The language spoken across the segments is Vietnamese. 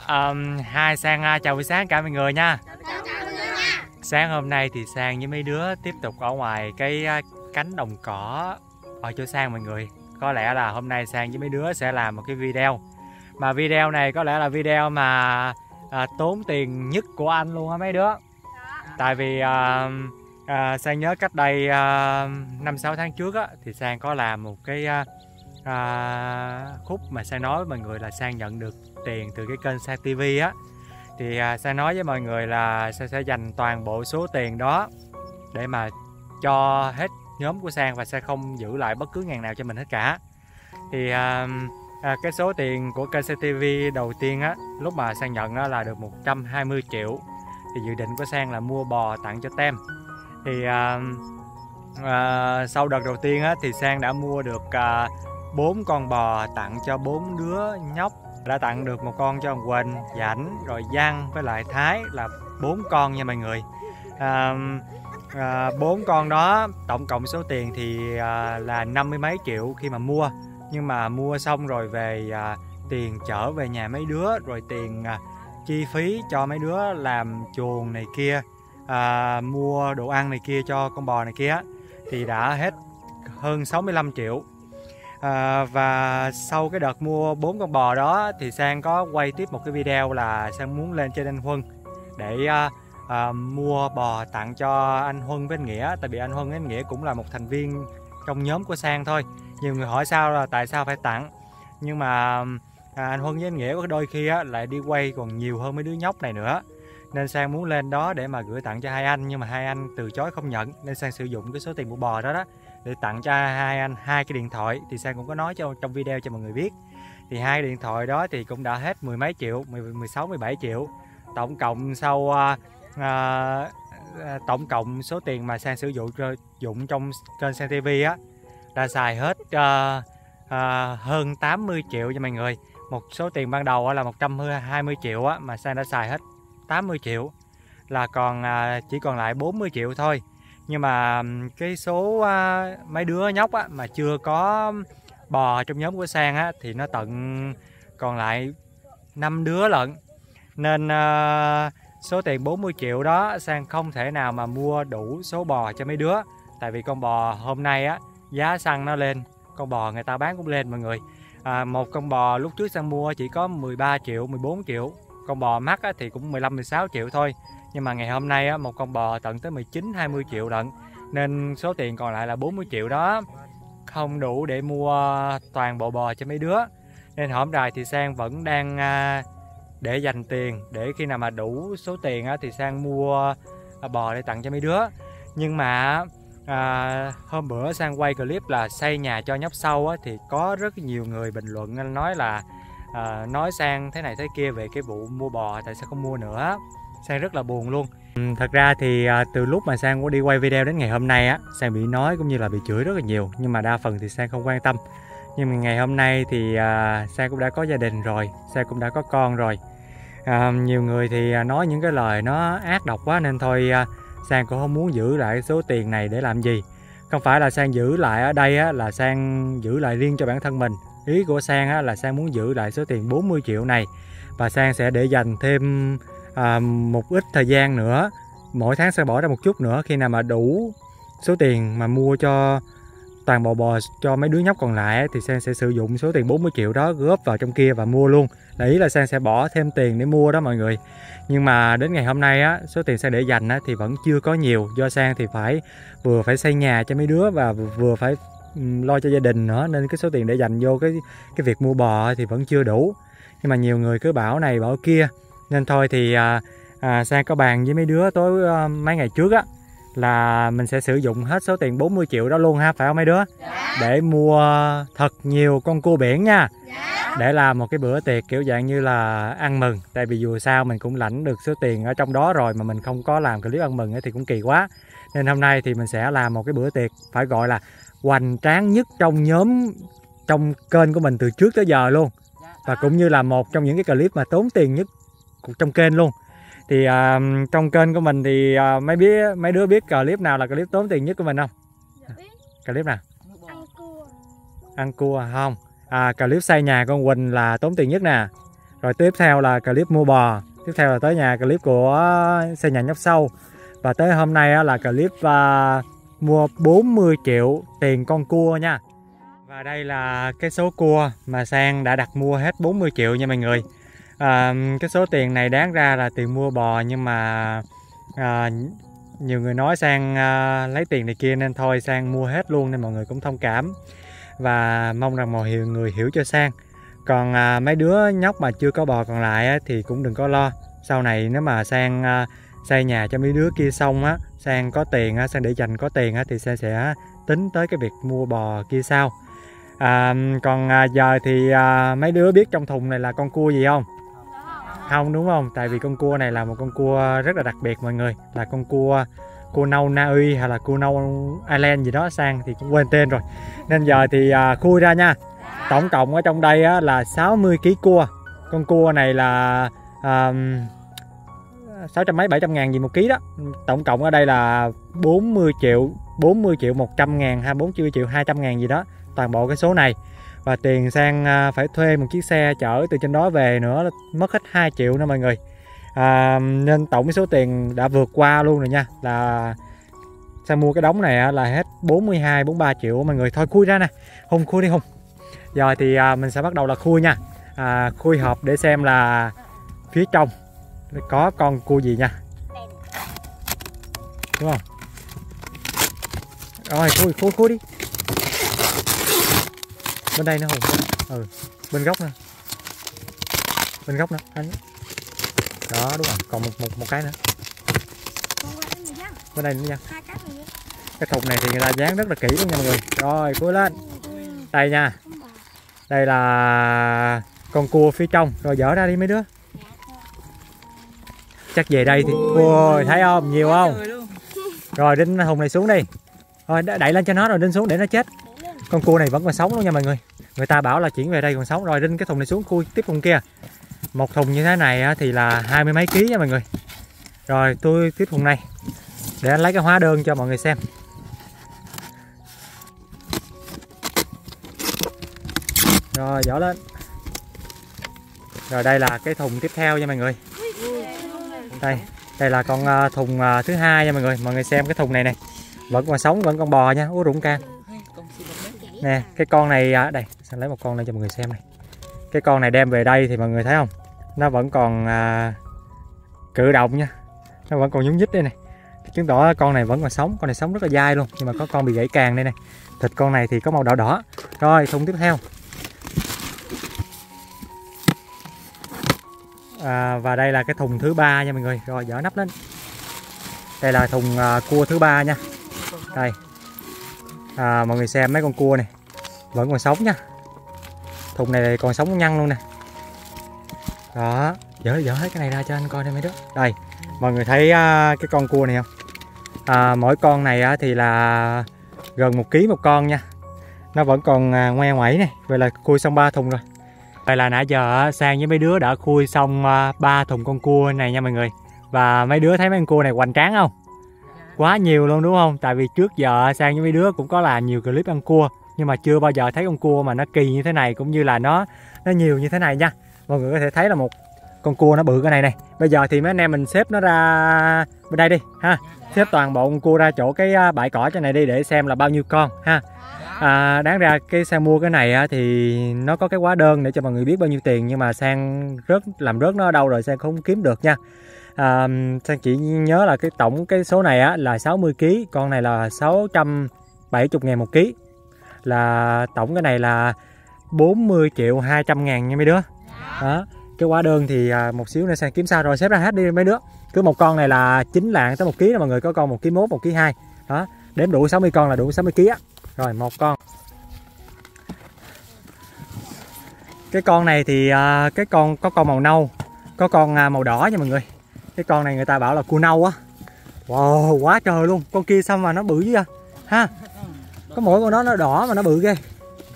Hai Sang chào buổi sáng cả mọi người nha. Sáng hôm nay thì Sang với mấy đứa tiếp tục ở ngoài cái cánh đồng cỏ ở chỗ Sang mọi người. Có lẽ là hôm nay Sang với mấy đứa sẽ làm một cái video. Mà video này có lẽ là video mà tốn tiền nhất của anh luôn á mấy đứa. Tại vì Sang nhớ cách đây 5-6 tháng trước á, thì Sang có làm một cái khúc mà Sang nói với mọi người là Sang nhận được tiền từ cái kênh Sang TV á. Thì Sang nói với mọi người là Sang sẽ dành toàn bộ số tiền đó để mà cho hết nhóm của Sang và Sang không giữ lại bất cứ ngàn nào cho mình hết cả. Thì cái số tiền của kênh Sang TV đầu tiên á, lúc mà Sang nhận á, là được 120 triệu. Thì dự định của Sang là mua bò tặng cho Tem. Thì sau đợt đầu tiên á, thì Sang đã mua được 4 con bò tặng cho 4 đứa nhóc. Đã tặng được một con cho ông Quỳnh, Dãnh, rồi Văn với lại Thái là 4 con nha mọi người. 4 con đó tổng cộng số tiền thì là 50 mấy triệu khi mà mua. Nhưng mà mua xong rồi về tiền chở về nhà mấy đứa, rồi tiền chi phí cho mấy đứa làm chuồng này kia, mua đồ ăn này kia cho con bò này kia thì đã hết hơn 65 triệu. Và sau cái đợt mua 4 con bò đó thì Sang có quay tiếp một cái video là Sang muốn lên trên anh Huân để mua bò tặng cho anh Huân với anh Nghĩa. Tại vì anh Huân với anh Nghĩa cũng là một thành viên trong nhóm của Sang thôi. Nhiều người hỏi sao là tại sao phải tặng, nhưng mà anh Huân với anh Nghĩa có đôi khi lại đi quay còn nhiều hơn mấy đứa nhóc này nữa, nên Sang muốn lên đó để mà gửi tặng cho hai anh, nhưng mà hai anh từ chối không nhận, nên Sang sử dụng cái số tiền mua bò đó để tặng cho hai anh 2 cái điện thoại. Thì Sang cũng có nói trong video cho mọi người biết, thì 2 điện thoại đó thì cũng đã hết 10 mấy triệu, 16-17 triệu. Tổng cộng sau tổng cộng số tiền mà Sang sử dụng trong kênh Sang TV á đã xài hết hơn 80 triệu cho mọi người. Một số tiền ban đầu là 120 triệu á, mà Sang đã xài hết 80 triệu, là còn chỉ còn lại 40 triệu thôi. Nhưng mà cái số mấy đứa nhóc á, mà chưa có bò trong nhóm của Sang á, thì nó tận còn lại 5 đứa lận. Nên số tiền 40 triệu đó Sang không thể nào mà mua đủ số bò cho mấy đứa. Tại vì con bò hôm nay á, giá xăng nó lên, con bò người ta bán cũng lên mọi người. Một con bò lúc trước Sang mua chỉ có 13 triệu, 14 triệu. Con bò mắc á, thì cũng 15-16 triệu thôi. Nhưng mà ngày hôm nay á, một con bò tận tới 19-20 triệu lận. Nên số tiền còn lại là 40 triệu đó không đủ để mua toàn bộ bò cho mấy đứa. Nên hổm rày thì Sang vẫn đang để dành tiền, để khi nào mà đủ số tiền á, thì Sang mua bò để tặng cho mấy đứa. Nhưng mà hôm bữa Sang quay clip là xây nhà cho nhóc sâu á, thì có rất nhiều người bình luận nói là nói Sang thế này thế kia về cái vụ mua bò, tại sao không mua nữa. Sang rất là buồn luôn. Thật ra thì từ lúc mà Sang đi quay video đến ngày hôm nay á, Sang bị nói cũng như là bị chửi rất là nhiều, nhưng mà đa phần thì Sang không quan tâm. Nhưng mà ngày hôm nay thì Sang cũng đã có gia đình rồi, Sang cũng đã có con rồi. Nhiều người thì nói những cái lời nó ác độc quá, nên thôi Sang cũng không muốn giữ lại số tiền này để làm gì. Không phải là Sang giữ lại ở đây á, là Sang giữ lại riêng cho bản thân mình. Ý của Sang á, là Sang muốn giữ lại số tiền 40 triệu này, và Sang sẽ để dành thêm một ít thời gian nữa. Mỗi tháng Sang bỏ ra một chút nữa, khi nào mà đủ số tiền mà mua cho toàn bộ bò cho mấy đứa nhóc còn lại thì Sang sẽ sử dụng số tiền 40 triệu đó góp vào trong kia và mua luôn. Ý là Sang sẽ bỏ thêm tiền để mua đó mọi người. Nhưng mà đến ngày hôm nay á, số tiền Sang để dành á, thì vẫn chưa có nhiều, do Sang thì vừa phải xây nhà cho mấy đứa và vừa phải lo cho gia đình nữa, nên cái số tiền để dành vô cái việc mua bò thì vẫn chưa đủ. Nhưng mà nhiều người cứ bảo này bảo kia, nên thôi thì Sang có bàn với mấy đứa tối mấy ngày trước á, là mình sẽ sử dụng hết số tiền 40 triệu đó luôn ha, phải không mấy đứa? Dạ. Để mua thật nhiều con cua biển nha. Dạ. Để làm một cái bữa tiệc kiểu dạng như là ăn mừng. Tại vì dù sao mình cũng lãnh được số tiền ở trong đó rồi, mà mình không có làm clip ăn mừng thì cũng kỳ quá. Nên hôm nay thì mình sẽ làm một cái bữa tiệc phải gọi là hoành tráng nhất trong nhóm, trong kênh của mình từ trước tới giờ luôn. Và cũng như là một trong những cái clip mà tốn tiền nhất trong kênh luôn. Thì trong kênh của mình thì mấy đứa biết clip nào là clip tốn tiền nhất của mình không? Dạ biết. Clip nào? Ăn cua. Ăn cua không? Clip xây nhà con Quỳnh là tốn tiền nhất nè. Rồi tiếp theo là clip mua bò. Tiếp theo là tới nhà clip của xây nhà nhóc sâu. Và tới hôm nay là clip mua 40 triệu tiền con cua nha. Và đây là cái số cua mà Sang đã đặt mua hết 40 triệu nha mọi người. Cái số tiền này đáng ra là tiền mua bò, nhưng mà nhiều người nói Sang lấy tiền này kia nên thôi Sang mua hết luôn, nên mọi người cũng thông cảm và mong rằng mọi người hiểu cho Sang. Còn mấy đứa nhóc mà chưa có bò còn lại thì cũng đừng có lo. Sau này nếu mà Sang xây nhà cho mấy đứa kia xong á, Sang có tiền á, Sang để dành có tiền á, thì Sang sẽ tính tới cái việc mua bò kia sau. Còn giờ thì mấy đứa biết trong thùng này là con cua gì không? Không đúng không? Tại vì con cua này là một con cua rất là đặc biệt mọi người. Là con cua nâu Na Uy hay là cua nâu Ireland gì đó, Sang thì cũng quên tên rồi. Nên giờ thì khui ra nha. Tổng cộng ở trong đây á, là 60 kg cua. Con cua này là 600 mấy 700 ngàn gì một ký đó. Tổng cộng ở đây là 40 triệu 100 ngàn hay 40 triệu 200 ngàn gì đó. Toàn bộ cái số này. Và tiền Sang phải thuê một chiếc xe chở từ trên đó về nữa, mất hết 2 triệu nữa mọi người. Nên tổng số tiền đã vượt qua luôn rồi nha. Là Sang mua cái đống này là hết 42-43 triệu mọi người. Thôi khui ra nè. Hùng khui đi Hùng. Giờ thì mình sẽ bắt đầu là khui nha. Khui hộp để xem là phía trong có con cua gì nha. Đúng không? Rồi khui đi. Bên đây nữa Hùng. Bên góc nữa. Bên góc nữa anh. Đó đúng rồi, còn một cái nữa. Bên đây nữa nha. Cái thùng này thì người ta dán rất là kỹ luôn nha mọi người. Rồi khui lên. Đây nha. Đây là con cua phía trong. Rồi dỡ ra đi mấy đứa. Chắc về đây thì ôi thấy không, nhiều không? Rồi đinh thùng này xuống đi. Rồi đẩy lên cho nó rồi đinh xuống để nó chết. Con cua này vẫn còn sống luôn nha mọi người. Người ta bảo là chuyển về đây còn sống. Rồi đinh cái thùng này xuống, khui tiếp thùng kia. Một thùng như thế này thì là 20 mấy ký nha mọi người. Rồi tôi tiếp thùng này để anh lấy cái hóa đơn cho mọi người xem. Rồi dỡ lên. Rồi đây là cái thùng tiếp theo nha mọi người. Đây là con thùng thứ hai nha mọi người. Mọi người xem cái thùng này này. Vẫn còn sống, vẫn còn bò nha. Ủa rụng can. Nè, cái con này đây, sẽ lấy một con này cho mọi người xem này. Cái con này đem về đây thì mọi người thấy không? Nó vẫn còn cử động nha. Nó vẫn còn nhúc nhích đây này. Chứng tỏ con này vẫn còn sống, con này sống rất là dai luôn, nhưng mà có con bị gãy càng đây này. Thịt con này thì có màu đỏ đỏ. Rồi, thùng tiếp theo. Và đây là cái thùng thứ ba nha mọi người. Rồi dỡ nắp lên. Đây là thùng cua thứ ba nha. Đây. Mọi người xem mấy con cua này vẫn còn sống nha. Thùng này còn sống nhăn luôn nè. Đó, dỡ hết cái này ra cho anh coi đây mấy đứa. Đây, mọi người thấy cái con cua này không? Mỗi con này thì là gần 1 kg một con nha. Nó vẫn còn ngoe ngoẩy này. Vậy là khui xong 3 thùng rồi. Vậy là nãy giờ Sang với mấy đứa đã khui xong 3 thùng con cua này nha mọi người. Và mấy đứa thấy mấy con cua này hoành tráng không? Quá nhiều luôn đúng không? Tại vì trước giờ Sang với mấy đứa cũng có làm nhiều clip ăn cua, nhưng mà chưa bao giờ thấy con cua mà nó kỳ như thế này, cũng như là nó nhiều như thế này nha. Mọi người có thể thấy là một con cua nó bự cái này này. Bây giờ thì mấy anh em mình xếp nó ra bên đây đi ha. Xếp toàn bộ con cua ra chỗ cái bãi cỏ trên này đi để xem là bao nhiêu con ha. Đáng ra cái Sang mua cái này thì nó có cái hóa đơn để cho mọi người biết bao nhiêu tiền, nhưng mà Sang làm rớt nó ở đâu rồi Sang không kiếm được nha. Sang chỉ nhớ là cái tổng cái số này là 60 kg, con này là 670 ngàn một ký, là tổng cái này là 40 triệu 200 ngàn nha mấy đứa. Đó, cái hóa đơn thì một xíu nữa Sang kiếm sao rồi xếp ra hết đi mấy đứa. Cứ một con này là 9 lạng tới 1 kg đó mọi người, có con 1 kg 1, 1 kg 2. Đó, đếm đủ 60 con là đủ 60 kg á. Rồi một con. Cái con này thì cái con có con màu nâu, có con màu đỏ nha mọi người. Cái con này người ta bảo là cua nâu á. Wow, quá trời luôn. Con kia sao mà nó bự dữ vậy ha. Có mỗi con đó nó đỏ mà nó bự ghê.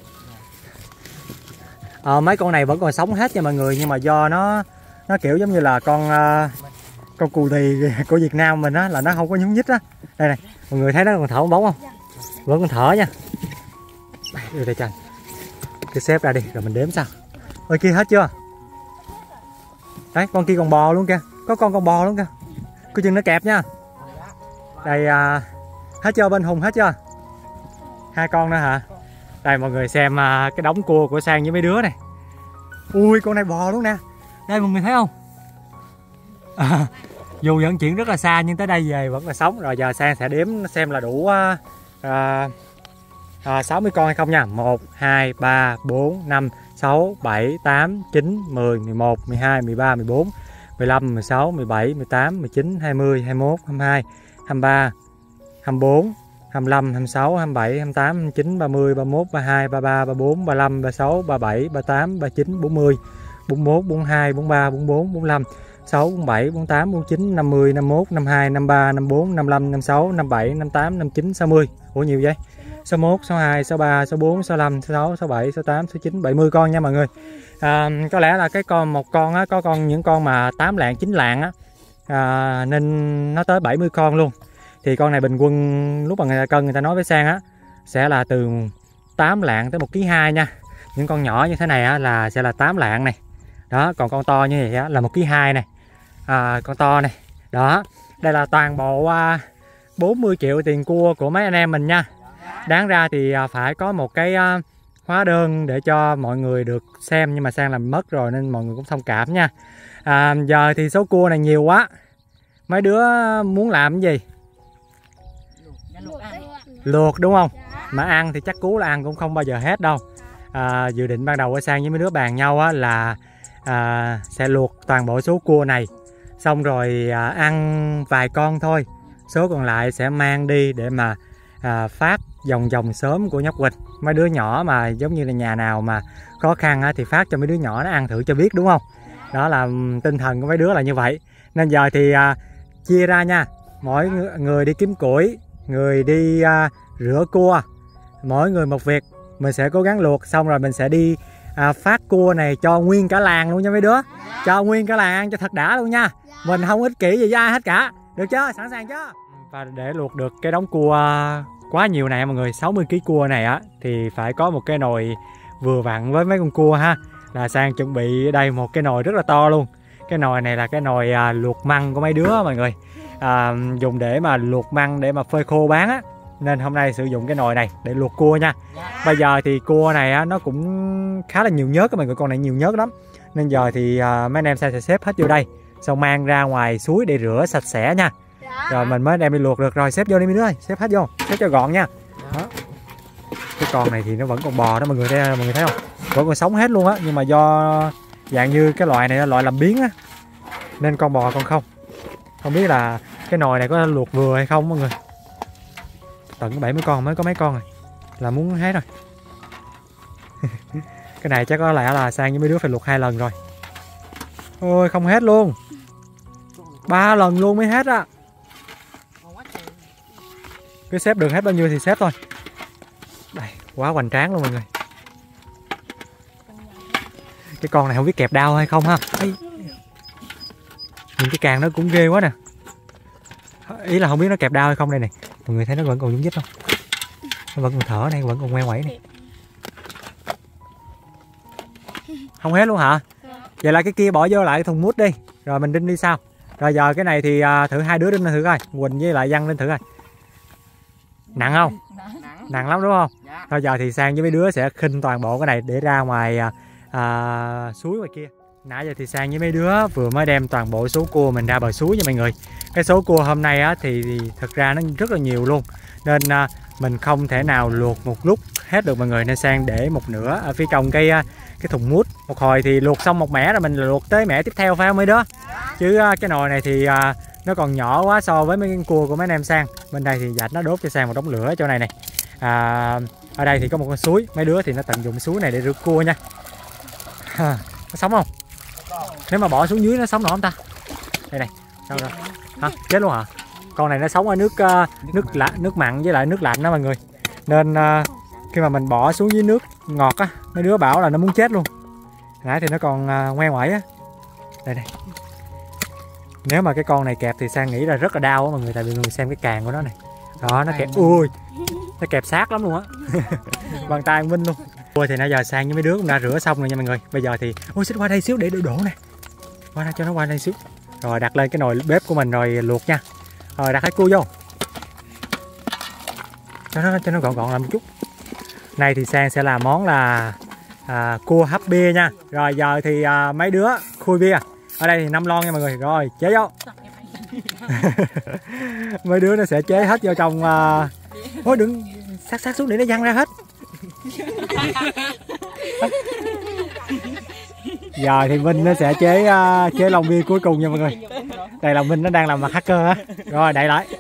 Mấy con này vẫn còn sống hết nha mọi người, nhưng mà do nó kiểu giống như là con cù thì của Việt Nam mình á, là nó không có nhúng nhích á. Đây này, mọi người thấy nó còn thở bóng không? Vẫn còn thở nha. Đưa đây cho anh. Cái xếp ra đi rồi mình đếm sao. Ôi kia hết chưa? Đấy, con kia còn bò luôn kìa. Có con bò luôn kìa. Coi chừng nó kẹp nha. Đây hết chưa bên Hùng, hết chưa? 2 con nữa hả? Đây mọi người xem cái đống cua của Sang với mấy đứa này. Ui, con này bò luôn nè. Đây mọi người thấy không? Dù vẫn chuyển rất là xa nhưng tới đây về vẫn là sống. Rồi giờ Sang sẽ đếm xem là đủ 60 con hay không nha. 1, 2, 3, 4, 5, 6, 7, 8, 9, 10, 11, 12, 13, 14, 15, 16, 17, 18, 19, 20, 21, 22, 23, 24, 25, 26, 27, 28, 29, 30, 31, 32, 33, 34, 35, 36, 37, 38, 39, 40, 41, 42, 43, 44, 45, 6, 47, 48, 49, 50, 51, 52, 53, 54, 55, 56, 57, 58, 59, 60. Ủa nhiều vậy? 61, 62, 63, 64, 65, 66, 67, 68, 69, 70 con nha mọi người. Có lẽ là một con á, có những con mà 8 lạng, 9 lạng á, nên nó tới 70 con luôn. Thì con này bình quân lúc mà người ta cân, người ta nói với Sang á sẽ là từ 8 lạng tới 1,2 kg nha. Những con nhỏ như thế này á là sẽ là 8 lạng này. Đó, còn con to như vậy á là 1,2 kg này. Con to này. Đó, đây là toàn bộ 40 triệu tiền cua của mấy anh em mình nha. Đáng ra thì phải có một cái hóa đơn để cho mọi người được xem, nhưng mà Sang làm mất rồi nên mọi người cũng thông cảm nha. Giờ thì số cua này nhiều quá. Mấy đứa muốn làm cái gì? Luộc đúng không? Mà ăn thì chắc cú là ăn cũng không bao giờ hết đâu. Dự định ban đầu của Sang với mấy đứa bàn nhau á là sẽ luộc toàn bộ số cua này, xong rồi ăn vài con thôi, số còn lại sẽ mang đi để mà phát vòng xóm của nhóc Quỳnh. Mấy đứa nhỏ mà giống như là nhà nào mà khó khăn á, thì phát cho mấy đứa nhỏ nó ăn thử cho biết, đúng không? Đó là tinh thần của mấy đứa là như vậy. Nên giờ thì chia ra nha. Mỗi người đi kiếm củi, người đi rửa cua, mỗi người một việc. Mình sẽ cố gắng luộc xong rồi mình sẽ đi phát cua này cho nguyên cả làng luôn nha mấy đứa. Cho nguyên cả làng ăn cho thật đã luôn nha. Mình không ích kỷ gì với ai hết cả. Được chưa? Sẵn sàng chưa? Và để luộc được cái đống cua quá nhiều này mọi người, 60 kg cua này á, thì phải có một cái nồi vừa vặn với mấy con cua ha. Là Sang chuẩn bị đây một cái nồi rất là to luôn. Cái nồi này là cái nồi luộc măng của mấy đứa mọi người. Dùng để mà luộc măng để mà phơi khô bán á. Nên hôm nay sử dụng cái nồi này để luộc cua nha. Bây giờ thì cua này á, nó cũng khá là nhiều nhớt các mọi người, con này nhiều nhớt lắm. Nên giờ thì mấy anh em sẽ xếp hết vô đây, xong mang ra ngoài suối để rửa sạch sẽ nha. Rồi mình mới đem đi luộc được. Rồi xếp vô đi mấy đứa ơi, xếp hết vô, xếp cho gọn nha. Đó. Cái con này thì nó vẫn còn bò đó mọi người, đây mọi người thấy không? Vẫn còn sống hết luôn á, nhưng mà do dạng như cái loại này là loại làm biếng á, nên con bò còn không. Không biết là cái nồi này có luộc vừa hay không mọi người. Tận 70 con mới có mấy con rồi là muốn hết rồi. Cái này chắc có lẽ là Sang với mấy đứa phải luộc 2 lần rồi. Ôi không hết luôn, 3 lần luôn mới hết á. Cứ xếp được hết bao nhiêu thì xếp thôi. Đây, quá hoành tráng luôn mọi người. Cái con này không biết kẹp đao hay không ha. Ê, nhìn cái càng nó cũng ghê quá nè. Ý là không biết nó kẹp đao hay không đây này. Mọi người thấy nó vẫn còn nhúng nhích không? Nó vẫn còn thở này, vẫn còn ngoe ngoẩy này. Không hết luôn hả? Vậy là cái kia bỏ vô lại cái thùng mút đi, rồi mình đinh đi sau. Rồi giờ cái này thì thử hai đứa đinh lên thử coi. Quỳnh với lại Văn lên thử coi. Nặng không? Nặng lắm đúng không? Thôi giờ thì Sang với mấy đứa sẽ khinh toàn bộ cái này để ra ngoài suối ngoài kia. Nãy giờ thì Sang với mấy đứa vừa mới đem toàn bộ số cua mình ra bờ suối nha mọi người. Cái số cua hôm nay á, thì thật ra nó rất là nhiều luôn. Nên mình không thể nào luộc một lúc hết được mọi người. Nên Sang để một nửa ở phía trong cái thùng mút. Một hồi thì luộc xong một mẻ rồi mình luộc tới mẻ tiếp theo phải không mấy đứa? Chứ cái nồi này thì nó còn nhỏ quá so với mấy con cua của mấy anh em Sang. Bên đây thì Dạch nó đốt cho Sang một đống lửa ở chỗ này này. Ở đây thì có một con suối. Mấy đứa thì nó tận dụng suối này để rửa cua nha. Nó sống không? Nếu mà bỏ xuống dưới nó sống nổi không ta? Đây này, sao rồi? Hả? Chết luôn hả? Con này nó sống ở nước mặn với lại nước lạnh đó mọi người. Nên khi mà mình bỏ xuống dưới nước ngọt á, mấy đứa bảo là nó muốn chết luôn. Nãy thì nó còn ngoe ngoẩy á. Đây này. Nếu mà cái con này kẹp thì Sang nghĩ là rất là đau á mọi người, tại vì người xem cái càng của nó này. Đó, nó kẹp, ui, nó kẹp sát lắm luôn á. Bàn tay Minh luôn. Ui thì nãy giờ Sang với mấy đứa cũng đã rửa xong rồi nha mọi người. Bây giờ thì, ôi xích qua đây xíu để đổ nè. Qua đây cho nó qua đây xíu. Rồi đặt lên cái nồi bếp của mình rồi luộc nha. Rồi đặt hết cua vô. Cho nó gọn gọn làm một chút. Nay thì Sang sẽ làm món là cua hấp bia nha. Rồi giờ thì mấy đứa khui bia. Ở đây thì 5 lon nha mọi người. Rồi chế vô. Mấy đứa nó sẽ chế hết vô trong thôi đừng sát xuống để nó văng ra hết. Giờ thì Minh nó sẽ chế lon bia cuối cùng nha mọi người. Đây là Minh nó đang làm mặt hacker á. Rồi đậy lại.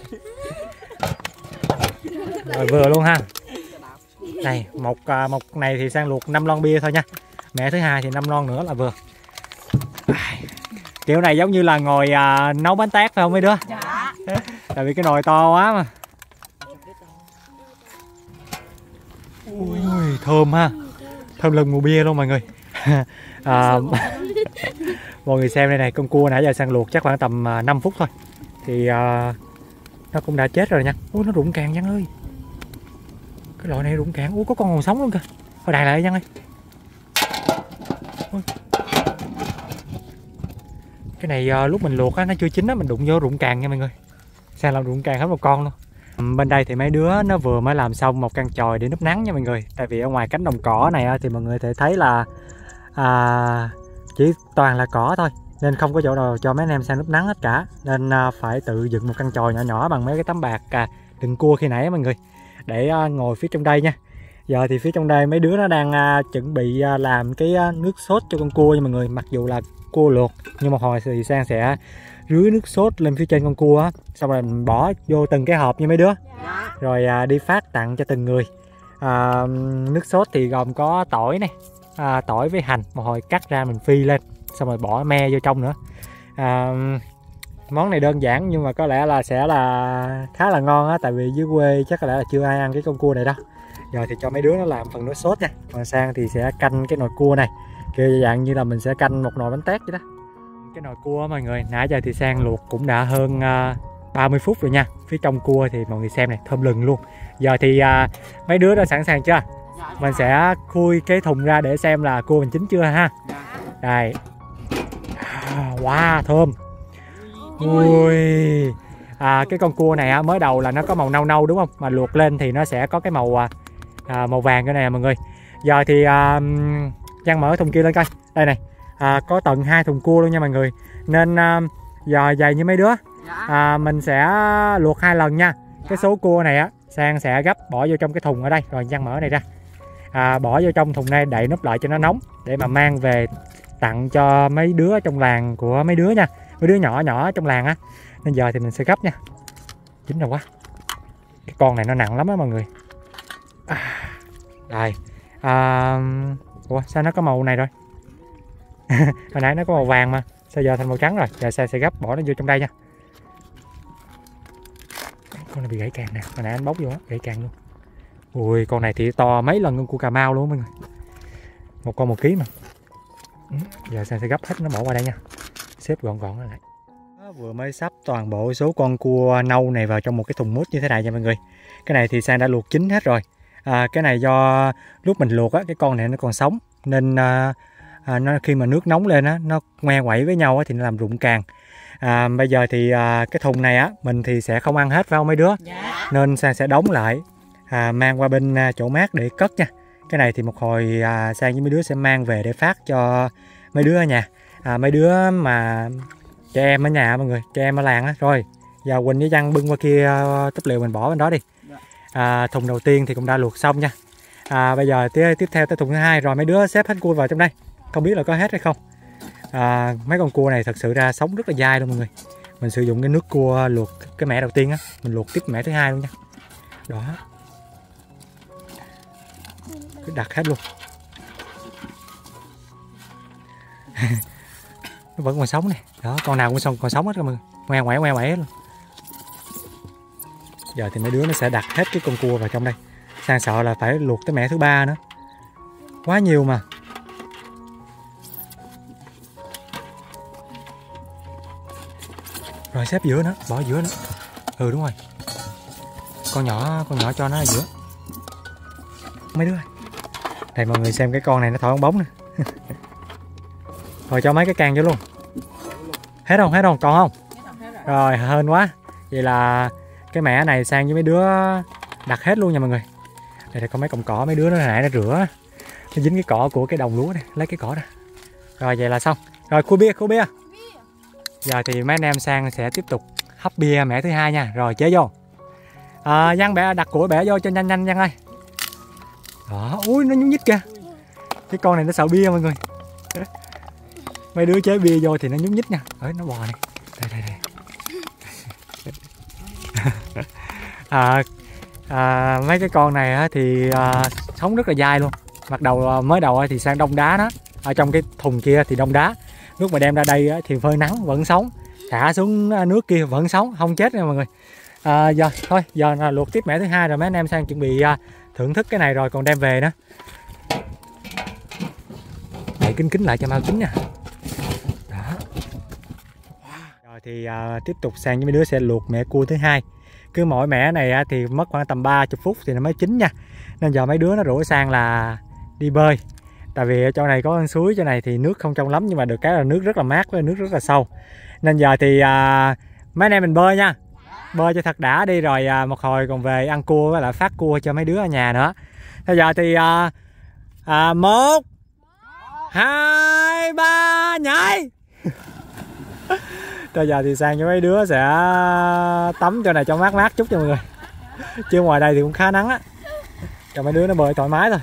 Rồi vừa luôn ha. Này một này thì Sang luộc 5 lon bia thôi nha. Mẹ thứ hai thì 5 lon nữa là vừa. Kiểu này giống như là ngồi nấu bánh tét phải không mấy đứa? Dạ. Tại vì cái nồi to quá mà. Ui, thơm ha. Thơm lừng mùi bia luôn mọi người. Mọi người xem đây này, con cua nãy giờ Sang luộc chắc khoảng tầm 5 phút thôi. Thì nó cũng đã chết rồi nha. Ui nó rụng càng Giang ơi. Cái loại này rụng càng. Ui có con còn sống luôn kìa. Thôi đài lại Giang ơi. Ui. Cái này lúc mình luộc á, nó chưa chín á, mình đụng vô rụng càng nha mọi người. Sang làm rụng càng hết một con luôn. Bên đây thì mấy đứa nó vừa mới làm xong một căn chòi để núp nắng nha mọi người. Tại vì ở ngoài cánh đồng cỏ này á, thì mọi người thể thấy là chỉ toàn là cỏ thôi. Nên không có chỗ nào cho mấy anh em Sang núp nắng hết cả. Nên phải tự dựng một căn chòi nhỏ nhỏ bằng mấy cái tấm bạc đựng cua khi nãy mọi người. Để ngồi phía trong đây nha. Giờ thì phía trong đây mấy đứa nó đang chuẩn bị làm cái nước sốt cho con cua nha mọi người. Mặc dù là cua luộc nhưng một hồi thì Sang sẽ rưới nước sốt lên phía trên con cua á, xong rồi mình bỏ vô từng cái hộp như mấy đứa. Rồi đi phát tặng cho từng người. Nước sốt thì gồm có tỏi này, tỏi với hành, một hồi cắt ra mình phi lên, xong rồi bỏ me vô trong nữa. Món này đơn giản nhưng mà có lẽ là sẽ là khá là ngon á, tại vì dưới quê chắc có lẽ là chưa ai ăn cái con cua này đâu. Giờ thì cho mấy đứa nó làm phần nước sốt nha. Còn Sang thì sẽ canh cái nồi cua này, kiểu dạng như là mình sẽ canh một nồi bánh tét vậy đó. Cái nồi cua mọi người, nãy giờ thì Sang luộc cũng đã hơn 30 phút rồi nha. Phía trong cua thì mọi người xem này, thơm lừng luôn. Giờ thì mấy đứa đã sẵn sàng chưa? Mình sẽ khui cái thùng ra để xem là cua mình chín chưa ha. Đây. Wow, thơm. Ui. Cái con cua này mới đầu là nó có màu nâu nâu đúng không? Mà luộc lên thì nó sẽ có cái màu màu vàng cái này mọi người. Giờ thì Giang mở thùng kia lên coi. Đây này. Có tận 2 thùng cua luôn nha mọi người. Nên giờ dày như mấy đứa. Mình sẽ luộc 2 lần nha. Cái số cua này á Sang sẽ gấp bỏ vô trong cái thùng ở đây. Rồi Giang mở này ra. Bỏ vô trong thùng này, đậy nắp lại cho nó nóng để mà mang về tặng cho mấy đứa trong làng của mấy đứa nha. Mấy đứa nhỏ nhỏ trong làng á. Nên giờ thì mình sẽ gấp nha. Chín rồi quá. Cái con này nó nặng lắm á mọi người. Đây. Ủa sao nó có màu này rồi? Hồi nãy nó có màu vàng mà, sao giờ thành màu trắng rồi. Giờ sẽ gấp bỏ nó vô trong đây nha. Con này bị gãy càng nè, hồi nãy anh bóc vô á, gãy càng luôn. Ui con này thì to mấy lần con cua Cà Mau luôn mọi người. Một con 1 kg mà. Giờ sẽ gấp hết nó bỏ qua đây nha. Xếp gọn gọn lại. Vừa mới sắp toàn bộ số con cua nâu này vào trong một cái thùng mút như thế này nha mọi người. Cái này thì Sang đã luộc chín hết rồi. Cái này do lúc mình luộc á, cái con này nó còn sống nên nó khi mà nước nóng lên á, nó ngoe quẩy với nhau á, thì nó làm rụng càng. Bây giờ thì cái thùng này á mình thì sẽ không ăn hết phải không mấy đứa? Dạ. Nên Sang sẽ đóng lại, mang qua bên chỗ mát để cất nha. Cái này thì một hồi Sang với mấy đứa sẽ mang về để phát cho mấy đứa ở nhà. Mấy đứa mà trẻ em ở nhà mọi người, trẻ em ở làng á. Rồi giờ Quỳnh với Văn bưng qua kia túp lều mình bỏ bên đó đi. Thùng đầu tiên thì cũng đã luộc xong nha. Bây giờ tiếp theo tới thùng thứ hai, rồi mấy đứa xếp hết cua vào trong đây. Không biết là có hết hay không. Mấy con cua này thật sự ra sống rất là dai luôn mọi người. Mình sử dụng cái nước cua luộc cái mẻ đầu tiên á, mình luộc tiếp mẻ thứ hai luôn nha. Đó. Cứ đặt hết luôn. Nó vẫn còn sống này. Đó, con nào cũng còn sống hết mọi người. Ngoe ngoẻ luôn. Giờ thì mấy đứa nó sẽ đặt hết cái con cua vào trong đây. Sang sợ là phải luộc tới mẻ thứ 3 nữa. Quá nhiều mà. Rồi xếp giữa nữa, bỏ giữa nữa. Ừ đúng rồi. Con nhỏ cho nó ở giữa. Mấy đứa ơi. Đây mọi người xem cái con này nó thổi bóng bóng nè. Rồi cho mấy cái can vô luôn. Hết không? Hết không? Còn không? Rồi hên quá. Vậy là cái mẻ này Sang với mấy đứa đặt hết luôn nha mọi người. Đây có mấy cọng cỏ, mấy đứa nó nãy nó rửa, nó dính cái cỏ của cái đồng lúa này, lấy cái cỏ ra. Rồi vậy là xong. Rồi khua bia. Giờ thì mấy anh em Sang sẽ tiếp tục hấp bia mẻ thứ hai nha. Rồi chế vô. Giang bẻ, đặt củi bẻ vô cho nhanh Giang ơi. Đó, ui nó nhúc nhích kìa. Cái con này nó sợ bia mọi người. Mấy đứa chế bia vô thì nó nhúc nhích nha. Nó bò này. Đây. Mấy cái con này thì sống rất là dai luôn. Mới đầu thì Sang đông đá nó. Ở trong cái thùng kia thì đông đá. Lúc mà đem ra đây thì phơi nắng vẫn sống. Thả xuống nước kia vẫn sống, không chết nha mọi người. Giờ là luộc tiếp mẻ thứ hai rồi mấy anh em Sang chuẩn bị thưởng thức cái này rồi còn đem về nữa. Đậy kính lại cho mau chín nha. Đó. Rồi thì tiếp tục Sang với mấy đứa sẽ luộc mẻ cua thứ hai. Cứ mỗi mẻ này thì mất khoảng tầm 30 phút thì nó mới chín nha. Nên giờ mấy đứa nó rủ Sang là đi bơi. Tại vì ở chỗ này có con suối, chỗ này thì nước không trong lắm, nhưng mà được cái là nước rất là mát với nước rất là sâu. Nên giờ thì mấy anh em mình bơi nha. Bơi cho thật đã đi, rồi một hồi còn về ăn cua với lại phát cua cho mấy đứa ở nhà nữa. Bây giờ thì 1 2 3 nhảy. Bây giờ thì Sang cho mấy đứa sẽ tắm chỗ này cho mát chút cho mọi người. Chứ ngoài đây thì cũng khá nắng á. Cho mấy đứa nó bơi thoải mái thôi.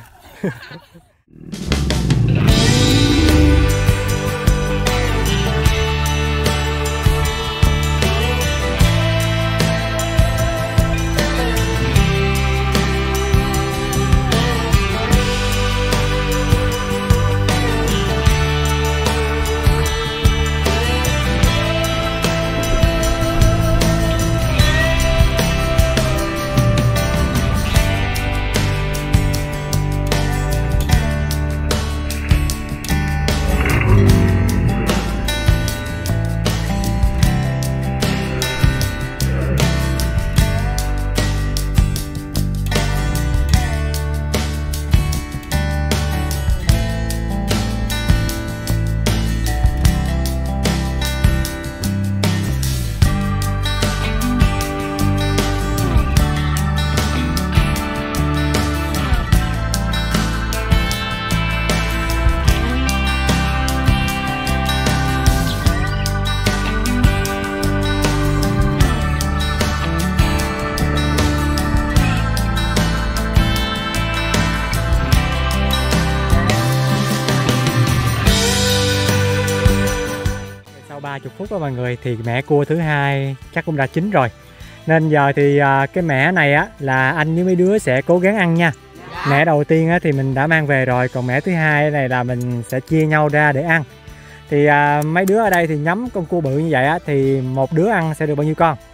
Sau 30 phút đó mọi người thì mẻ cua thứ hai chắc cũng đã chín rồi. Nên giờ thì cái mẻ này là anh với mấy đứa sẽ cố gắng ăn nha. Mẻ đầu tiên thì mình đã mang về rồi, còn mẻ thứ hai này là mình sẽ chia nhau ra để ăn. Thì mấy đứa ở đây thì nhắm con cua bự như vậy thì một đứa ăn sẽ được bao nhiêu con?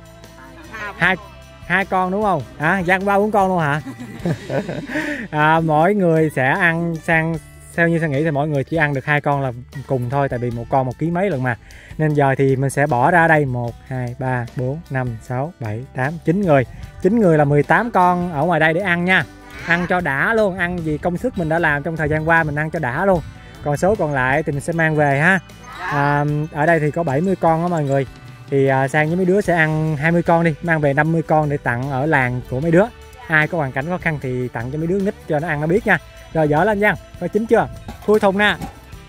Hai con đúng không? Giang 3-4 con luôn hả? Mỗi người sẽ ăn theo như Sang nghĩ thì mỗi người chỉ ăn được 2 con là cùng thôi, tại vì một con 1 ký mấy lần mà. Nên giờ thì mình sẽ bỏ ra đây 1 2 3 4 5 6 7 8 9 người. 9 người là 18 con ở ngoài đây để ăn nha. Ăn cho đã luôn, ăn vì công sức mình đã làm trong thời gian qua mình ăn cho đã luôn. Còn số còn lại thì mình sẽ mang về ha. Ở đây thì có 70 con đó mọi người. Thì Sang với mấy đứa sẽ ăn 20 con đi, mang về 50 con để tặng ở làng của mấy đứa. Ai có hoàn cảnh khó khăn thì tặng cho mấy đứa nít cho nó ăn nó biết nha. Rồi dở lên Giang, coi chín chưa? Khui thùng nè.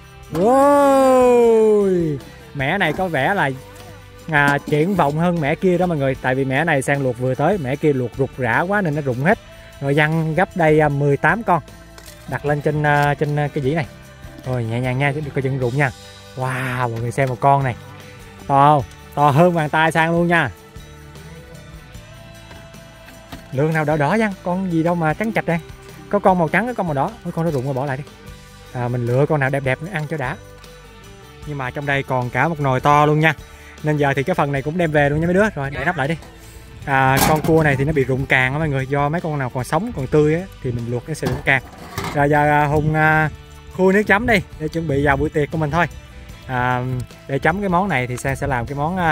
Wow. Mẻ này có vẻ là triển vọng hơn mẻ kia đó mọi người. Tại vì mẻ này Sang luộc vừa tới, mẻ kia luộc rục rã quá nên nó rụng hết. Rồi Giang gấp đây 18 con. Đặt lên trên cái dĩa này. Rồi nhẹ nhàng nha, chứ đừng có chừng rụng nha. Wow, mọi người xem một con này. To hơn bàn tay Sang luôn nha. Lượng nào đỏ đỏ Giang, con gì đâu mà trắng chạch đây. Có con màu trắng, có con màu đỏ. Mấy con nó rụng rồi bỏ lại đi. Mình lựa con nào đẹp đẹp ăn cho đã. Nhưng mà trong đây còn cả một nồi to luôn nha. Nên giờ thì cái phần này cũng đem về luôn nha mấy đứa. Rồi để nắp lại đi. Con cua này thì nó bị rụng càng đó mọi người. Do mấy con nào còn sống còn tươi á, thì mình luộc nó sẽ rụng càng. Rồi giờ Hùng khui nước chấm đi để chuẩn bị vào buổi tiệc của mình thôi. Để chấm cái món này thì Sang sẽ làm cái món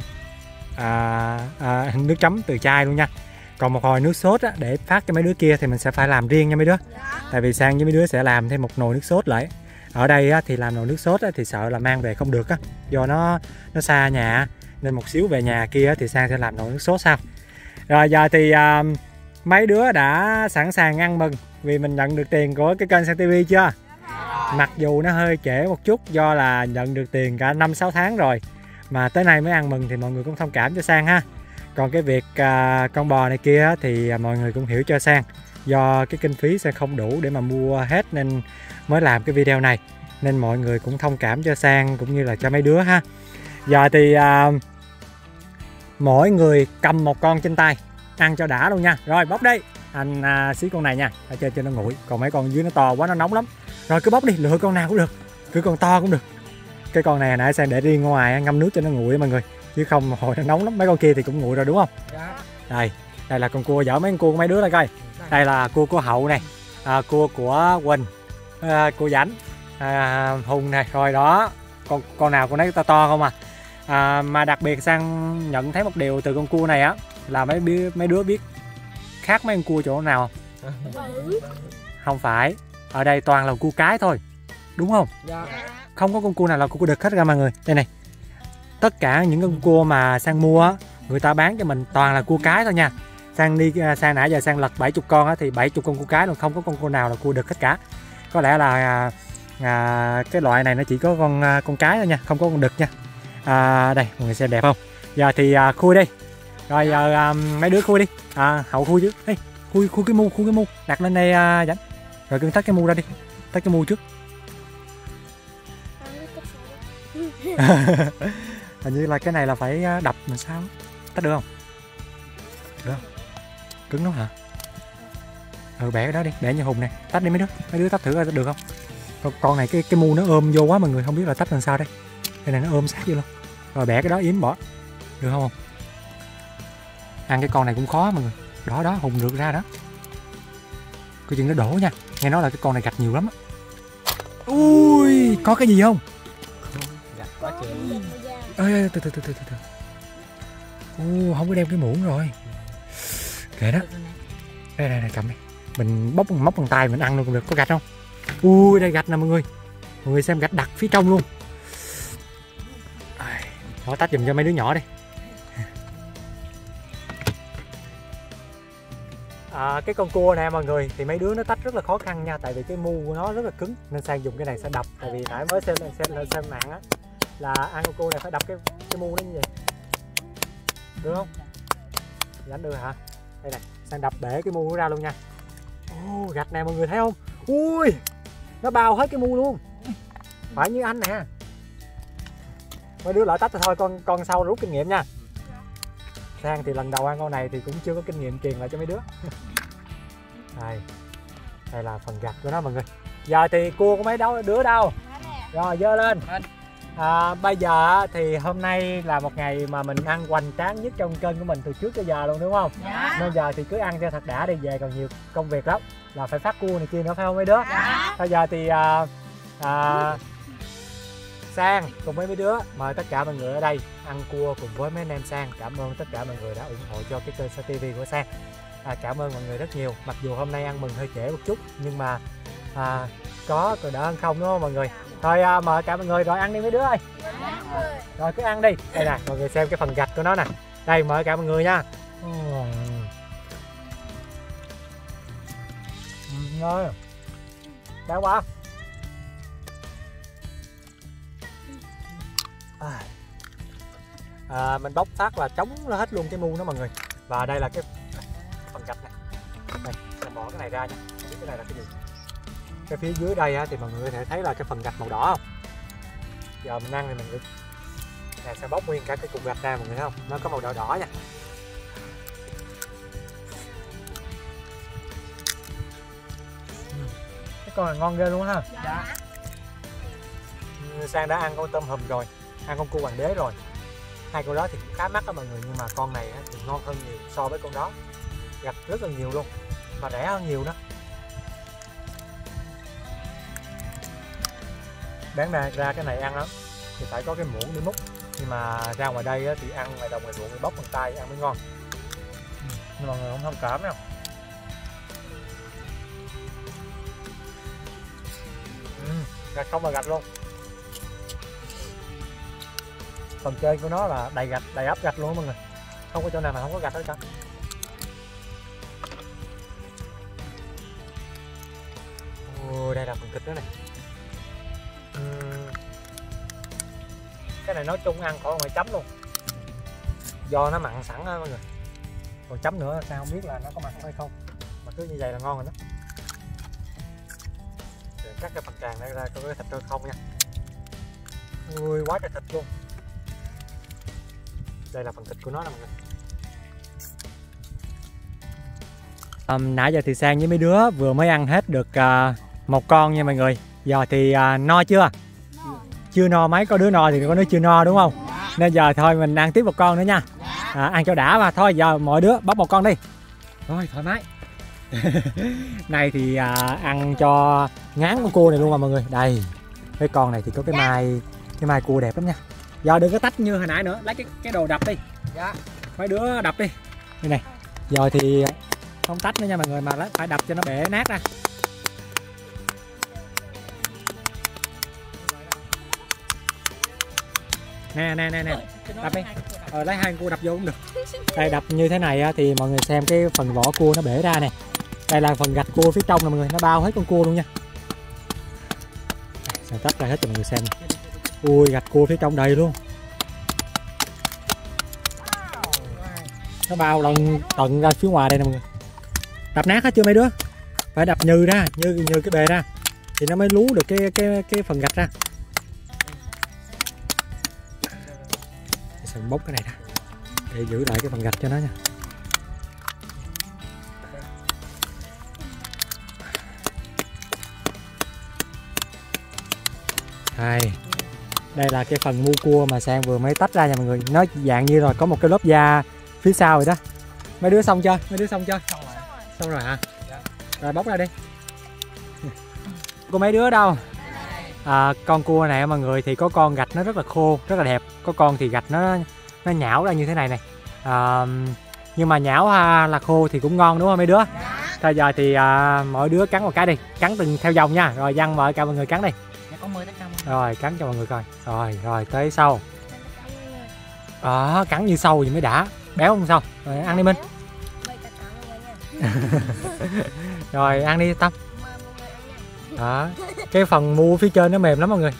nước chấm từ chai luôn nha. Còn một hồi nước sốt để phát cho mấy đứa kia thì mình sẽ phải làm riêng nha mấy đứa. Tại vì Sang với mấy đứa sẽ làm thêm một nồi nước sốt lại. ở đây á, thì làm nồi nước sốt á, thì sợ là mang về không được á, do nó xa nhà, nên một xíu về nhà kia á, thì Sang sẽ làm nồi nước sốt sau. Rồi giờ thì mấy đứa đã sẵn sàng ăn mừng vì mình nhận được tiền của cái kênh Sang TV chưa? Mặc dù nó hơi trễ một chút do là nhận được tiền cả 5-6 tháng rồi mà tới nay mới ăn mừng, thì mọi người cũng thông cảm cho Sang ha. Còn cái việc con bò này kia thì mọi người cũng hiểu cho Sang, do cái kinh phí sẽ không đủ để mà mua hết nên mới làm cái video này, nên mọi người cũng thông cảm cho Sang cũng như là cho mấy đứa ha. Giờ thì mỗi người cầm một con trên tay ăn cho đã luôn nha. Rồi bóc đi, anh xí con này nha, ở trên cho nó nguội, còn mấy con dưới nó to quá nó nóng lắm. Rồi cứ bóc đi, lựa con nào cũng được, cứ con to cũng được. Cái con này hồi nãy Sang để riêng ngoài ngâm nước cho nó nguội mọi người, chứ không hồi nó nóng lắm. Mấy con kia thì cũng nguội rồi đúng không? Đây là con cua, dở mấy con cua của mấy đứa lên coi. Đây là cua của Hậu này, cua của Quỳnh, cua Dảnh, Hùng này. Rồi đó, con nào con nấy to không à. Mà đặc biệt Sang nhận thấy một điều từ con cua này á, là mấy đứa biết khác mấy con cua chỗ nào không? Không phải, ở đây toàn là cua cái thôi, đúng không? Không có con cua nào là cua đực hết ra mọi người. Đây này, tất cả những con cua mà Sang mua á, người ta bán cho mình toàn là cua cái thôi nha. Sang nãy giờ Sang lật 70 con á, thì 70 con cua cái luôn, không có con cua nào là cua đực hết cả. Có lẽ là cái loại này nó chỉ có con cái thôi nha, không có con đực nha. Đây mọi người xem đẹp không? Giờ thì khui đi. Rồi giờ mấy đứa khui đi. Hậu khui chứ. Hey, khui cái mu đặt lên đây Dánh. Rồi cưng tách cái mu ra đi, tách cái mu trước. Hình như là cái này là phải đập làm sao, tách được không? Được không? Cứng lắm hả? Bẻ cái đó đi, để như Hùng này, tách đi mấy đứa tách thử được không? Con này cái mu nó ôm vô quá mọi người, không biết là tách làm sao đây. Cái này nó ôm sát vô luôn. Rồi bẻ cái đó yếm bỏ, được không? Ăn cái con này cũng khó mọi người. Đó Hùng được ra đó. Coi chừng nó đổ nha. Nghe nói là cái con này gạch nhiều lắm á. Ui, có cái gì không? Ê, từ. Không có đeo cái muỗng rồi. Kệ đó. Đây cầm đi. Mình móc bằng tay mình ăn luôn cũng được. Có gạch không? Ui, đây gạch nè mọi người. Mọi người xem gạch đặc phía trong luôn. Nó tách giùm cho mấy đứa nhỏ đi. Cái con cua nè mọi người, thì mấy đứa nó tách rất là khó khăn nha, tại vì cái mu của nó rất là cứng, nên Sang dùng cái này sẽ đập. Tại vì nãy mới xem mạng á, là ăn con cua này phải đập cái mu nó như vậy, được không? Dám được hả? Đây này, Sang đập bể cái mu nó ra luôn nha. Gạch này mọi người thấy không? Ui, nó bao hết cái mu luôn, phải như anh nè. Mấy đứa lỡ tách thì thôi, con sau rút kinh nghiệm nha. Sang thì lần đầu ăn con này thì cũng chưa có kinh nghiệm, truyền lại cho mấy đứa. Đây là phần gạch của nó mọi người. Giờ thì cua của mấy đứa đâu? Rồi dơ lên. Bây giờ thì hôm nay là một ngày mà mình ăn hoành tráng nhất trong kênh của mình từ trước tới giờ luôn đúng không? Nên giờ thì cứ ăn cho thật đã đi, về còn nhiều công việc lắm, là phải phát cua này kia nữa phải không mấy đứa? Bây giờ thì Sang cùng với mấy đứa mời tất cả mọi người ở đây ăn cua cùng với mấy anh em Sang. Cảm ơn tất cả mọi người đã ủng hộ cho cái kênh Sang TV của Sang. Cảm ơn mọi người rất nhiều. Mặc dù hôm nay ăn mừng hơi trễ một chút, nhưng mà có còn đỡ hơn không đúng không mọi người? Thôi mời cả mọi người rồi ăn đi mấy đứa ơi. Rồi cứ ăn đi. Đây nè mọi người xem cái phần gạch của nó nè. Đây mời cả mọi người nha. Ngon. Đã quá. Mình bóc phát là chống nó hết luôn cái mu nó mọi người. Và đây là cái phần gạch này. Đây, mình bỏ cái này ra nha. Không biết cái này là cái gì. Cái phía dưới đây á, thì mọi người có thể thấy là cái phần gạch màu đỏ không? Giờ mình ăn thì mình sẽ bóc nguyên cả cái cục gạch ra mọi người thấy không? Nó có màu đỏ đỏ nha. Cái con này ngon ghê luôn ha. Dạ. Sang đã ăn con tôm hùm rồi, ăn con cua hoàng đế rồi. Hai con đó thì cũng khá mắc đó mọi người, nhưng mà con này thì ngon hơn nhiều so với con đó. Gạch rất là nhiều luôn, mà rẻ hơn nhiều đó. Đáng ra cái này ăn lắm thì phải có cái muỗng để múc, nhưng mà ra ngoài đây thì ăn ngoài đồng ngoài ruộng thì bóc bằng tay ăn mới ngon. Nhưng mọi người không thông cảm đâu. Gạch không là gạch luôn. Phần trên của nó là đầy gạch, đầy ắp gạch luôn đó mọi người. Không có chỗ nào mà không có gạch hết cả. Đây là phần thịt đó này. Cái này nói chung ăn khỏi ngoài chấm luôn. Do nó mặn sẵn á mọi người. Còn chấm nữa sao không biết là nó có mặn hay không. Mà cứ như vậy là ngon rồi đó. Để cắt cái phần tràng này ra coi cái thịt không nha. Ui quá trời thịt luôn. Đây là phần thịt của nó nè mọi người. Nãy giờ thì Sang với mấy đứa vừa mới ăn hết được một con nha mọi người. Giờ thì no chưa? Chưa no mấy, có đứa no thì có đứa chưa no đúng không? Nên giờ thôi mình ăn tiếp một con nữa nha. Ăn cho đã mà. Thôi giờ mọi đứa bóc một con đi. Rồi thoải mái. Này thì ăn cho ngán con cua này luôn mà mọi người. Đây. Cái con này thì có cái mai cua đẹp lắm nha. Giờ đừng có tách như hồi nãy nữa, lấy cái đồ đập đi. Dạ. Mấy đứa đập đi. Đây này. Giờ thì không tách nữa nha mọi người, mà phải đập cho nó bể nát ra. Nè. Đập đi. Lấy hai con cua đập vô cũng được. Đây đập như thế này thì mọi người xem cái phần vỏ cua nó bể ra nè. Đây là phần gạch cua phía trong nè mọi người, nó bao hết con cua luôn nha. Sẽ tách ra hết cho mọi người xem. Ui gạch cua phía trong đầy luôn. Nó bao tận ra phía ngoài đây nè mọi người. Đập nát hết chưa mấy đứa? Phải đập nhừ ra, như cái bề ra thì nó mới lú được cái phần gạch ra. Sẽ bóc cái này ra để giữ lại cái phần gạch cho nó nha. Đây là cái phần mu cua mà Sang vừa mới tách ra nha mọi người. Nó dạng như rồi có một cái lớp da phía sau rồi đó. Mấy đứa xong chưa? Xong rồi hả? Rồi bóc ra đi. Có mấy đứa đâu? Con cua này mọi người thì có con gạch nó rất là khô, rất là đẹp. Có con thì gạch nó nhão ra như thế này này. Nhưng mà nhão là khô thì cũng ngon đúng không mấy đứa? Thôi giờ thì mỗi đứa cắn một cái đi. Cắn từng theo dòng nha. Rồi Văn mời cả mọi người cắn đi. Rồi cắn cho mọi người coi. Rồi tới sau. Cắn như sâu thì mới đã. Béo không sao. Rồi ăn đi Minh. Rồi ăn đi Tâm. Đó. Cái phần mu phía trên nó mềm lắm mọi người.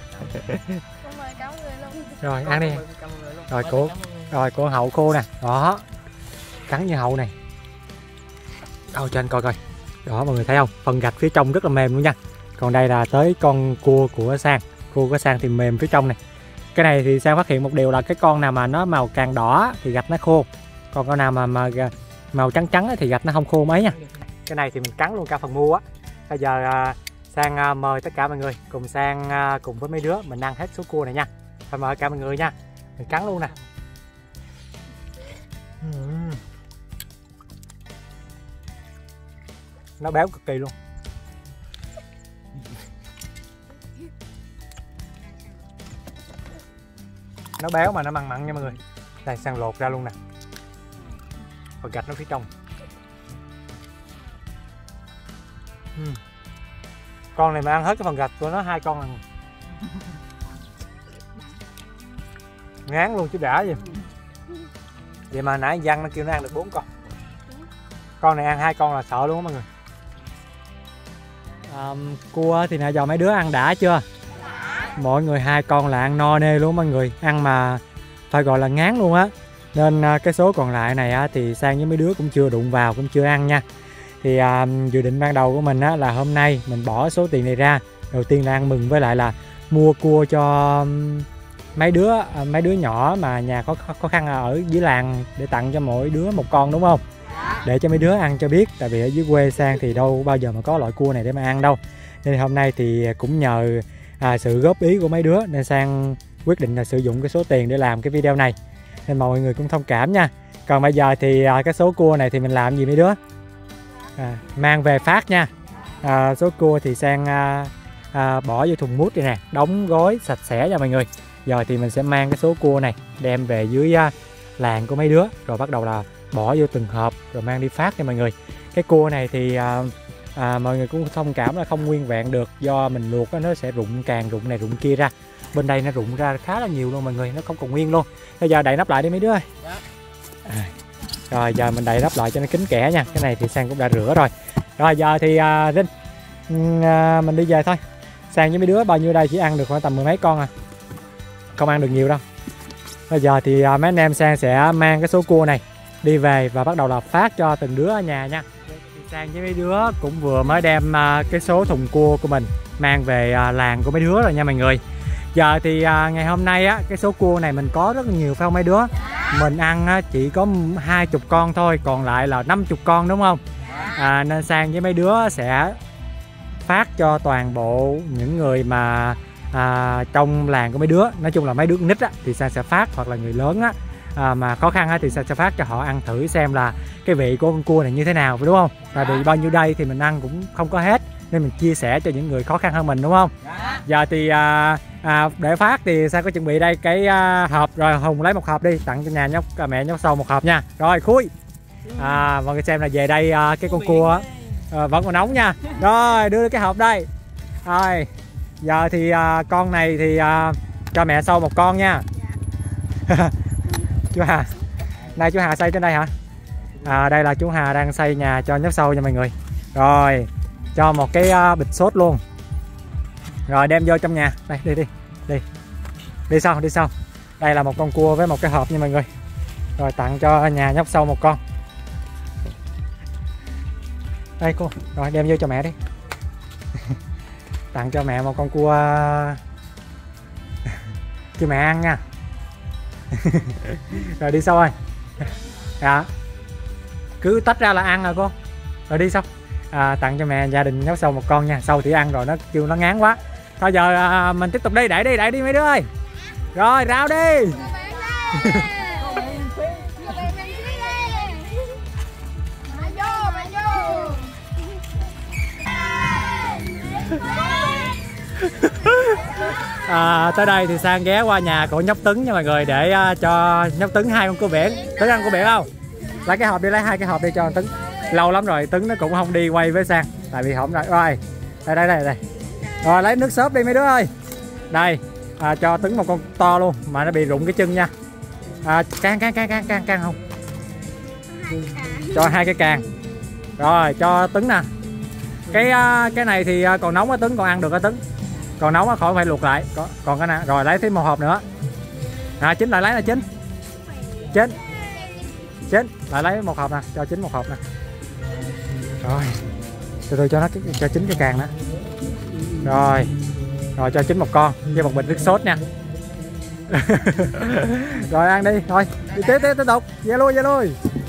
Rồi ăn đi. Rồi của hậu khô nè. Đó. Cắn như hậu này. Đâu cho anh coi coi. Đó mọi người thấy không? Phần gạch phía trong rất là mềm luôn nha. Còn đây là tới con cua của Sang. Cua của Sang thì mềm phía trong này. Cái này thì Sang phát hiện một điều là cái con nào mà nó màu càng đỏ thì gạch nó khô. Còn con nào mà màu trắng thì gạch nó không khô mấy nha. Cái này thì mình cắn luôn cả phần mu á. Bây giờ Sang mời tất cả mọi người cùng Sang cùng với mấy đứa mình ăn hết số cua này nha. Thôi mời cả mọi người nha. Mình cắn luôn nè. Nó béo cực kỳ luôn. Nó béo mà nó mặn mặn nha mọi người. Đây Sang lột ra luôn nè. Phần gạch nó phía trong. Con này mà ăn hết cái phần gạch của nó 2 con là ngán luôn chứ đã gì. Vậy mà nãy Văn nó kêu nó ăn được 4 con. Con này ăn 2 con là sợ luôn á mọi người. Cua thì nãy giờ mấy đứa ăn đã chưa? Mỗi người 2 con là ăn no nê luôn mọi người. Ăn mà phải gọi là ngán luôn á. Nên cái số còn lại này thì Sang với mấy đứa cũng chưa đụng vào, cũng chưa ăn nha. Thì dự định ban đầu của mình là hôm nay mình bỏ số tiền này ra. Đầu tiên là ăn mừng, với lại là mua cua cho mấy đứa nhỏ mà nhà có khó khăn ở dưới làng, để tặng cho mỗi đứa một con đúng không? Để cho mấy đứa ăn cho biết. Tại vì ở dưới quê Sang thì đâu bao giờ mà có loại cua này để mà ăn đâu. Nên hôm nay thì cũng nhờ sự góp ý của mấy đứa nên Sang quyết định là sử dụng cái số tiền để làm cái video này. Nên mọi người cũng thông cảm nha. Còn bây giờ thì cái số cua này thì mình làm gì mấy đứa? Mang về phát nha. Số cua thì Sang bỏ vô thùng mút đây nè, đóng gói sạch sẽ cho mọi người. Giờ thì mình sẽ mang cái số cua này đem về dưới làng của mấy đứa, rồi bắt đầu là bỏ vô từng hộp rồi mang đi phát cho mọi người. Cái cua này thì Mọi người cũng thông cảm là không nguyên vẹn được, do mình luộc nó sẽ rụng càng rụng này rụng kia ra. Bên đây nó rụng ra khá là nhiều luôn mọi người, nó không còn nguyên luôn. Bây giờ đậy nắp lại đi mấy đứa ơi. Rồi giờ mình đậy nắp lại cho nó kín kẽ nha. Cái này thì Sang cũng đã rửa rồi. Rồi giờ thì Vinh mình đi về thôi. Sang với mấy đứa bao nhiêu đây chỉ ăn được khoảng tầm 10 mấy con à, không ăn được nhiều đâu. Bây giờ thì mấy anh em Sang sẽ mang cái số cua này đi về và bắt đầu là phát cho từng đứa ở nhà nha. Sang với mấy đứa cũng vừa mới đem cái số thùng cua của mình mang về làng của mấy đứa rồi nha mọi người. Giờ thì ngày hôm nay á, cái số cua này mình có rất nhiều phải không mấy đứa? Mình ăn chỉ có 20 con thôi, còn lại là 50 con đúng không? Nên Sang với mấy đứa sẽ phát cho toàn bộ những người mà trong làng của mấy đứa, nói chung là mấy đứa nít á, thì Sang sẽ phát, hoặc là người lớn á, mà khó khăn á, thì Sang sẽ phát cho họ ăn thử xem là cái vị của con cua này như thế nào, đúng không? Tại vì bao nhiêu đây thì mình ăn cũng không có hết, nên mình chia sẻ cho những người khó khăn hơn mình, đúng không? Giờ thì để phát thì Sang có chuẩn bị đây cái hộp, rồi Hùng lấy một hộp đi tặng cho nhà nhóc mẹ nhóc Sâu một hộp nha. Rồi khui mọi người xem là về đây cái con cua vẫn còn nóng nha. Rồi đưa cái hộp đây. Rồi giờ thì con này thì cho mẹ Sâu một con nha. Chú Hà, đây chú Hà xây trên đây hả? Đây là chú Hà đang xây nhà cho nhóc Sâu nha mọi người. Rồi cho một cái bịch sốt luôn, rồi đem vô trong nhà. Đây đi sau. Đây là một con cua với một cái hộp nha mọi người. Rồi tặng cho nhà nhóc Sâu một con. Đây cô, rồi đem vô cho mẹ đi. Tặng cho mẹ một con cua cho mẹ ăn nha. Rồi đi sau ơi. Cứ tách ra là ăn rồi cô. Rồi đi sau. Tặng cho mẹ gia đình nhóc Sâu một con nha. Sâu thì ăn rồi, nó kêu nó ngán quá. Thôi giờ mình tiếp tục đi, đẩy đi mấy đứa ơi. Rồi rao đi. Tới đây thì Sang ghé qua nhà của nhóc Tứng nha mọi người, để cho nhóc Tứng 2 con cua biển. Tứng ăn cua biển không? Lấy cái hộp đi, lấy 2 cái hộp đi cho Tứng. Lâu lắm rồi Tứng nó cũng không đi quay với Sang, tại vì không rồi. Đây. Rồi lấy nước xốp đi mấy đứa ơi. Đây cho Tứng một con to luôn mà nó bị rụng cái chân nha. Can không? Cho 2 cái can. Rồi cho Tứng nè. Cái này thì còn nóng á Tứng, còn ăn được á Tứng. Còn nóng á khỏi phải luộc lại. Còn cái nào rồi lấy thêm một hộp nữa. Chín lại lấy là chín lại lấy một hộp nè, cho Chín một hộp nè. Rồi từ cho nó cho Chín cái càng nữa. Rồi cho Chín một con với một bịch nước sốt nha. Rồi ăn đi, thôi đi tiếp tục về lui.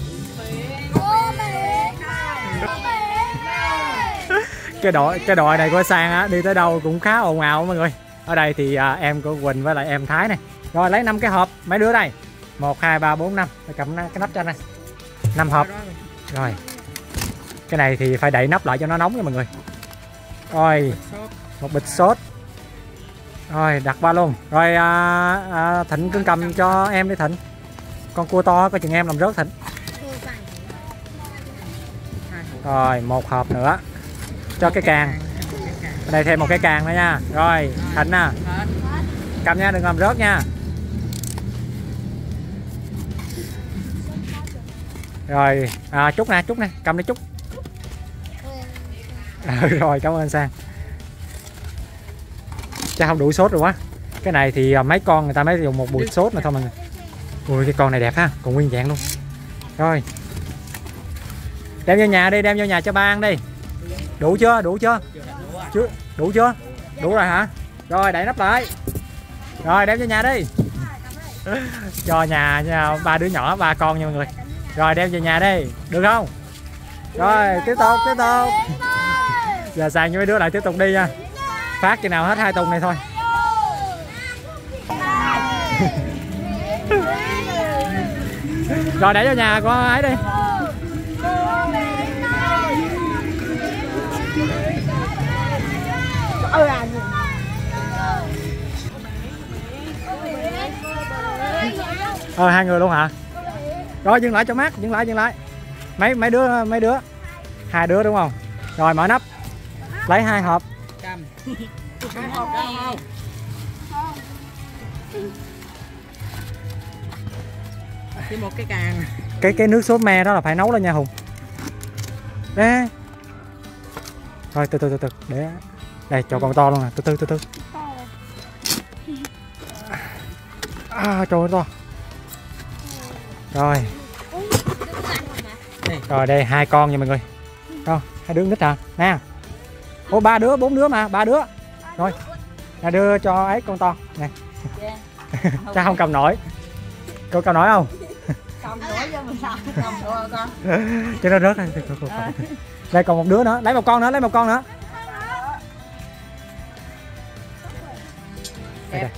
Cái đội này của Sang á, đi tới đâu cũng khá ồn ào mọi người. Ở đây thì em của Quỳnh với lại em Thái này. Rồi lấy 5 cái hộp mấy đứa đây. 1 2 3 4 5. Phải cầm cái nắp trên này. 5 hộp. Rồi. Cái này thì phải đậy nắp lại cho nó nóng nha mọi người. Rồi, một bịch sốt. Rồi đặt qua luôn. Rồi Thịnh cứ cầm cho em đi Thịnh. Con cua to coi chừng em làm rớt Thịnh. Rồi 1 hộp nữa. Cho cái càng. Ở đây thêm một cái càng nữa nha. Rồi Thịnh nè, cầm nha, đừng làm rớt nha. Rồi Trúc nè, cầm đi Trúc. Rồi cảm ơn Sang. Chắc không đủ sốt rồi quá. Cái này thì mấy con người ta mới dùng một bụi sốt mà thôi mọi người. Ui cái con này đẹp ha, còn nguyên vẹn luôn. Rồi đem vô nhà đi, đem vô nhà cho ba ăn đi. Đủ chưa? Đủ chưa? Đủ rồi hả? Rồi đậy nắp lại. Rồi đem vô nhà đi. Cho nhà 3 đứa nhỏ 3 con nha mọi người. Rồi đem về nhà đi, được không? Rồi tiếp tục. Giờ Sang với mấy đứa lại tiếp tục đi nha. Phát khi nào hết 2 thùng này thôi. Rồi để vô nhà có ấy đi. Hai người luôn hả? Rồi dừng lại cho mát, dừng lại. Mấy đứa 2 đứa đúng không? Rồi mở nắp. Lấy 2 hộp. Cầm. 2 hộp đâu không? Chỉ một cái càng. Cái nước sốt me đó là phải nấu lên nha Hùng. Đấy. Rồi từ từ để đây cho con to luôn nè, từ từ. Trời ơi to. Rồi. Rồi đây 2 con nha mọi người. Đâu, 2 đứa nít à? Nè. Ô 3 đứa, 4 đứa mà, 3 đứa. Rồi. Nè đưa cho ấy con to nè. Cha không cầm nổi. Cô cầm nổi không? Cầm nổi cho mình sao? Cầm nổi con. Cho nó rớt đây. Đây còn một đứa nữa, lấy một con nữa, Đây.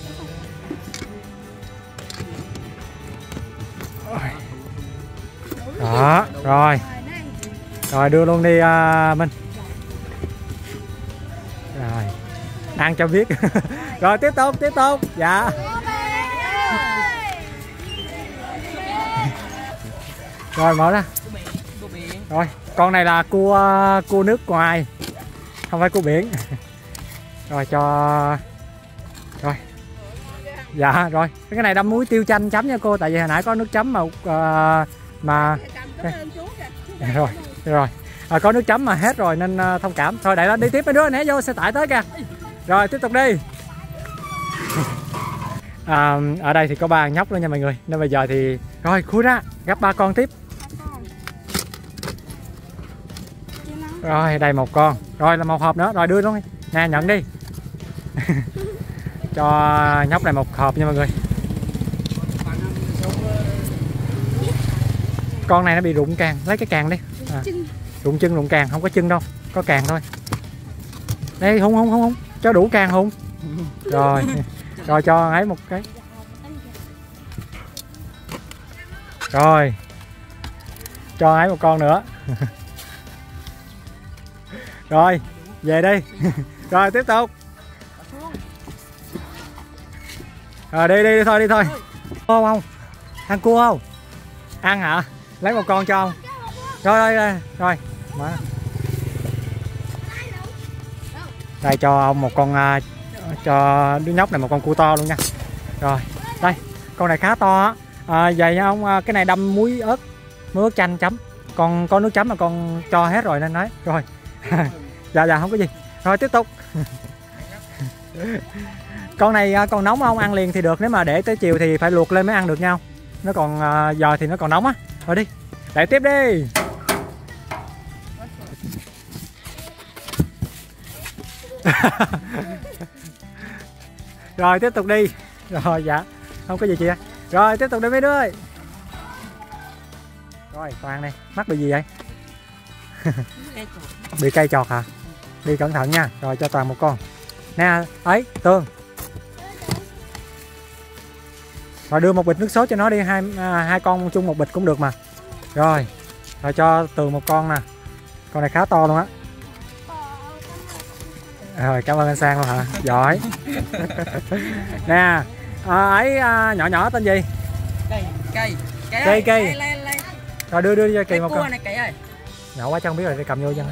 Đó, rồi. Rồi đưa luôn đi Minh. Rồi. Ăn cho biết. Rồi tiếp tục. Dạ. Rồi mở ra. Rồi, con này là cua nước ngoài. Không phải cua biển. Rồi cho. Rồi. Dạ rồi. Cái này đâm muối tiêu chanh chấm nha cô, tại vì hồi nãy có nước chấm mà rồi. Có nước chấm mà hết rồi nên thông cảm. Thôi để đó đi tiếp mấy đứa né vô xe tải tới kìa. Rồi tiếp tục đi. Ở đây thì có 3 nhóc nữa nha mọi người. Nên bây giờ thì rồi khui ra gấp 3 con tiếp. Rồi đây 1 con. Rồi là 1 hộp nữa. Rồi đưa luôn đi. Nè nhận đi. Cho nhóc này 1 hộp nha mọi người. Con này nó bị rụng càng, lấy cái càng đi. Rụng càng, không có chân đâu, có càng thôi. Đây Hùng, cho đủ càng Hùng. Rồi, rồi cho ấy 1 cái. Rồi, cho ấy 1 con nữa. Rồi, về đi. Rồi tiếp tục. Rồi đi thôi. Không, ăn cua không? Ăn hả? Lấy 1 con cho ông. Rồi. Mở. Đây cho ông 1 con, cho đứa nhóc này 1 con cua to luôn nha. Rồi, đây, con này khá to á. Vậy nha ông, cái này đâm muối ớt chanh chấm. Còn có nước chấm mà con cho hết rồi nên nói. Rồi. Dạ không có gì. Rồi tiếp tục. Con này còn nóng không? Ăn liền thì được, nếu mà để tới chiều thì phải luộc lên mới ăn được nhau. Nó còn giờ thì nó còn nóng á. Rồi đi. Để tiếp đi. Rồi tiếp tục đi. Rồi dạ. Không có gì chị ạ. Rồi tiếp tục đi mấy đứa ơi. Rồi Toàn này, mắt bị gì vậy? Bị cây chọt hả? Đi cẩn thận nha. Rồi cho Toàn 1 con. Nè, ấy, Tương. Rồi đưa 1 bịch nước sốt cho nó đi, hai con chung 1 bịch cũng được mà. Rồi cho Tường 1 con nè. Con này khá to luôn á. Rồi cảm ơn anh Sang luôn hả? Giỏi. Nè, ấy nhỏ tên gì? Cây. Rồi đưa cho Kỳ 1 con. Nhỏ quá chắc không biết rồi, để cầm vô chân.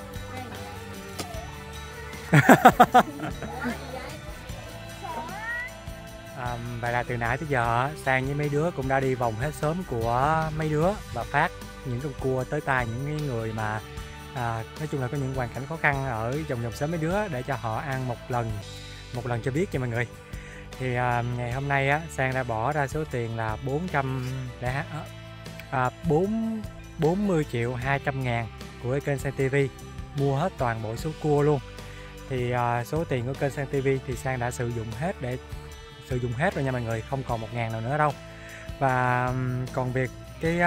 Vậy là từ nãy tới giờ Sang với mấy đứa cũng đã đi vòng hết xóm của mấy đứa và phát những con cua tới tay những người mà nói chung là có những hoàn cảnh khó khăn ở vòng xóm mấy đứa, để cho họ ăn một lần cho biết cho mọi người. Thì ngày hôm nay á, Sang đã bỏ ra số tiền là 40 triệu 200 ngàn của cái kênh Sang TV, mua hết toàn bộ số cua luôn. Thì số tiền của kênh Sang TV thì Sang đã sử dụng hết rồi nha mọi người, không còn 1 ngàn nào nữa đâu. Và còn việc cái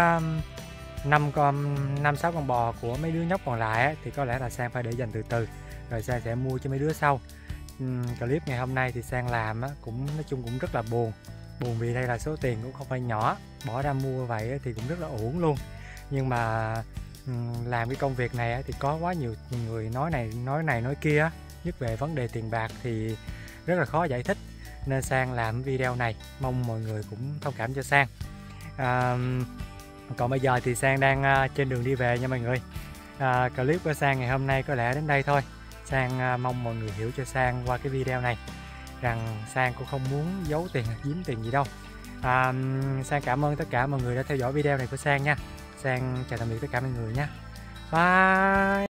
5-6 con bò của mấy đứa nhóc còn lại thì có lẽ là Sang phải để dành từ từ, rồi Sang sẽ mua cho mấy đứa sau. Clip ngày hôm nay thì Sang làm cũng nói chung cũng rất là buồn vì đây là số tiền cũng không phải nhỏ, bỏ ra mua vậy thì cũng rất là uổng luôn. Nhưng mà làm cái công việc này thì có quá nhiều người nói này nói kia, nhất về vấn đề tiền bạc thì rất là khó giải thích, nên Sang làm video này mong mọi người cũng thông cảm cho Sang. Còn bây giờ thì Sang đang trên đường đi về nha mọi người. clip của Sang ngày hôm nay có lẽ đến đây thôi. Sang mong mọi người hiểu cho Sang qua cái video này rằng Sang cũng không muốn giấu tiền, giếm tiền gì đâu. Sang cảm ơn tất cả mọi người đã theo dõi video này của Sang nha. Sang chào tạm biệt tất cả mọi người nha. Bye.